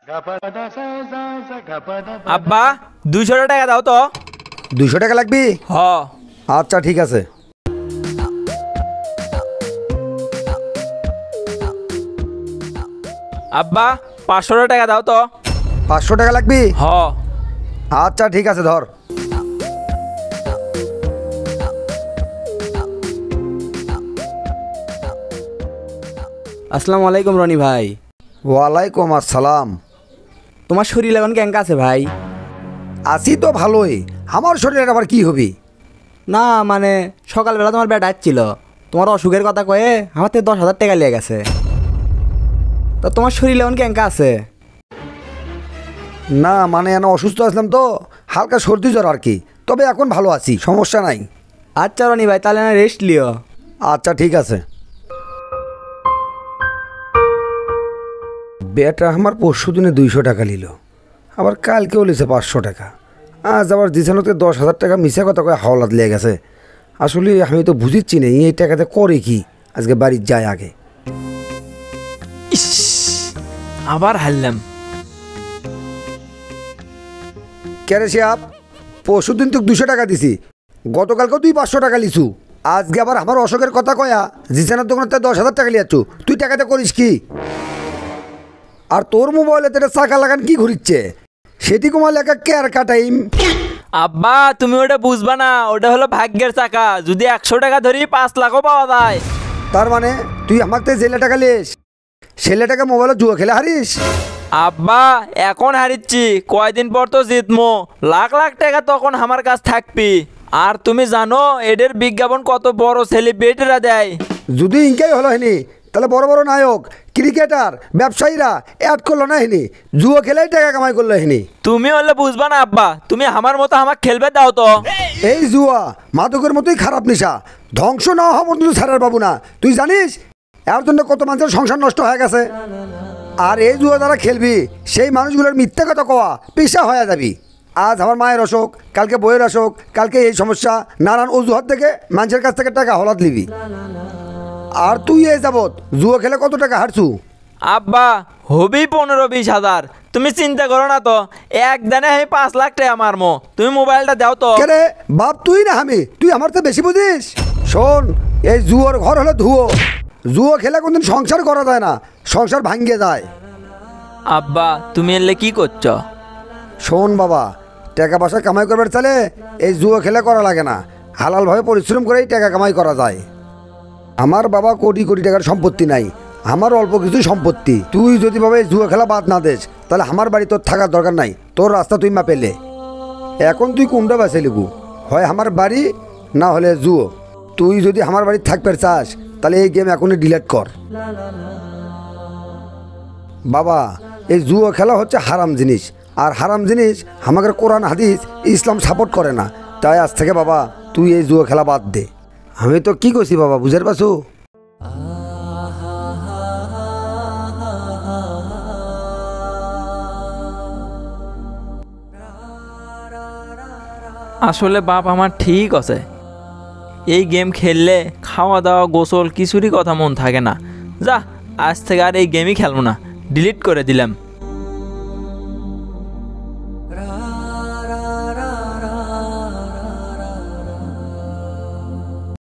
আব্বা 200 টাকা দাও তো। 200 টাকা লাগবে? হ। আচ্ছা ঠিক আছে। আব্বা 500 টাকা দাও তো। 500 টাকা লাগবে? হ। আচ্ছা ঠিক আছে ধর। আসসালামু আলাইকুম রনি ভাই। ওয়ালাইকুম আসসালাম। তোমার শরীর এখন কেঙ্কা আছে ভাই? আছি তো ভালোই, আমার শরীরের আবার কি হবে? না মানে সকালবেলা তোমার ব্যাট আসছিল, তোমার অসুখের কথা কয়ে আমার থেকে 10,000 টাকা লেগে গেছে। তা তোমার শরীর এখন কেঙ্কা আছে? না মানে আমি অসুস্থ আসলাম তো, হালকা সর্দি জ্বর আর কি, তবে এখন ভালো আছি, সমস্যা নাই। আচ্ছা রনি ভাই তাহলে না রেস্ট লিও। আচ্ছা ঠিক আছে। বেটা আমার পরশু দিনে 200 টাকা নিল, আবার কালকেও লিছে 500 টাকা, আজ আবার দিছানোতে 10,000 টাকা মিশা কথা কয়ে হাওলাত লেগে গেছে। আসলে আমি তো বুঝিচ্ছি না এই টাকাতে করে কি, আজকে বাড়ির যায় আগে। ইস, আবার হারলাম। কেরে শিয়াব, পরশু দিন তোকে 200 টাকা দিছি, গতকালকেও তুই 500 টাকা লিছু, আজকে আবার আমার অশোকের কথা কয়া জিসানের দোকানে 10,000 টাকা লিয়াচ্ছ, তুই টাকাতে করিস কি? আর তোর মোবাইলে তো চাকা লাগান কি ঘুরিচ্ছে, সেটি কমাল একা কেয়ার কাটাইম। আব্বা তুমি ওটা বুঝবা না, ওটা হলো ভাগ্যের চাকা, যদি 100 টাকা ধরি 5 লাখও পাওয়া যায়। তার মানে তুই আমাকে জেলে টাকা লিস, ছেলে টাকা মোবাইলে জুয়া খেলে হারিস? আব্বা এখন হারিচ্ছি, কয়দিন পর তো জিতমো, লাখ লাখ টাকা তখন আমার কাছ থাকবি। আর তুমি জানো এদের বিজ্ঞাপন কত বড় সেলিব্রিটিরা দেয়। যদি ইনকাই হলো হেনি, তাহলে বড় বড় নায়ক, ক্রিকেটার, ব্যবসায়ীরা অ্যাড করলো না হেনি, জুয়া খেলেই টাকা কামাই করলো হেনি। তুমি হলে বুঝবা না আব্বা, তুমি আমার মতো আমাকে খেলবে দাও তো। এই জুয়া মাদকের মতোই খারাপ নেশা, ধ্বংস না হওয়া পর্যন্ত ছাড়ার বাবু না। তুই জানিস এর জন্য কত মানুষের সংসার নষ্ট হয়ে গেছে? আর এই জুয়া যারা খেলবি সেই মানুষগুলোর মিথ্যা কথা কওয়া পেশা হয়ে যাবি। আজ আমার মায়ের অসুখ, কালকে বইয়ের অসুখ, কালকে এই সমস্যা, নানান অজুহাত থেকে মানুষের কাছ থেকে টাকা হলাত লিবি। আর তুই এই যাবত জুয়া খেলে কত টাকা হারছু? আব্বা হবি 15-20 হাজার, তুমি চিন্তা করো না তো, একদিনে আমি 5 লাখ টাকা মারমো। তুমি মোবাইলটা দাও তো। কেরে বাপ তুই না আমি, তুই আমার তো বেশি বুঝিস। শোন, এই জুয়োর ঘর হলো ধুয়ো, জুয়ো খেলে কোনদিন সংসার করা যায় না, সংসার ভাঙ্গে যায়। আব্বা তুমি এলে কি করছো? শোন বাবা, টাকা পয়সা কামাই করবার চালে এই জুয়ো খেলে করা লাগে না, হালালভাবে পরিশ্রম করেই টাকা কামাই করা যায়। আমার বাবা কোটি কোটি টাকার সম্পত্তি নাই, আমার অল্প কিছু সম্পত্তি। তুই যদি বাবা এই জুয়ো খেলা বাদ না দেস, তাহলে আমার বাড়ি তোর থাকার দরকার নাই, তোর রাস্তা তুই মা পেলে। এখন তুই কোনটা বেছে লিবু, হয় আমার বাড়ি না হলে জুয়ো। তুই যদি আমার বাড়ি থাকতে চাস তাহলে এই গেম এখনই ডিলিট কর। বাবা এই জুয়ো খেলা হচ্ছে হারাম জিনিস, আর হারাম জিনিস আমাদের কোরআন হাদিস ইসলাম সাপোর্ট করে না। তাই আজ থেকে বাবা তুই এই জুয়ো খেলা বাদ দে। আমি তো কি করছি বাবা, বুঝতে পারছো? আসলে বাপ আমার ঠিক আছে, এই গেম খেললে খাওয়া দাওয়া গোসল কিছুরই কথা মন থাকে না। যা আজ থেকে আর এই গেমই খেলবো না, ডিলিট করে দিলাম।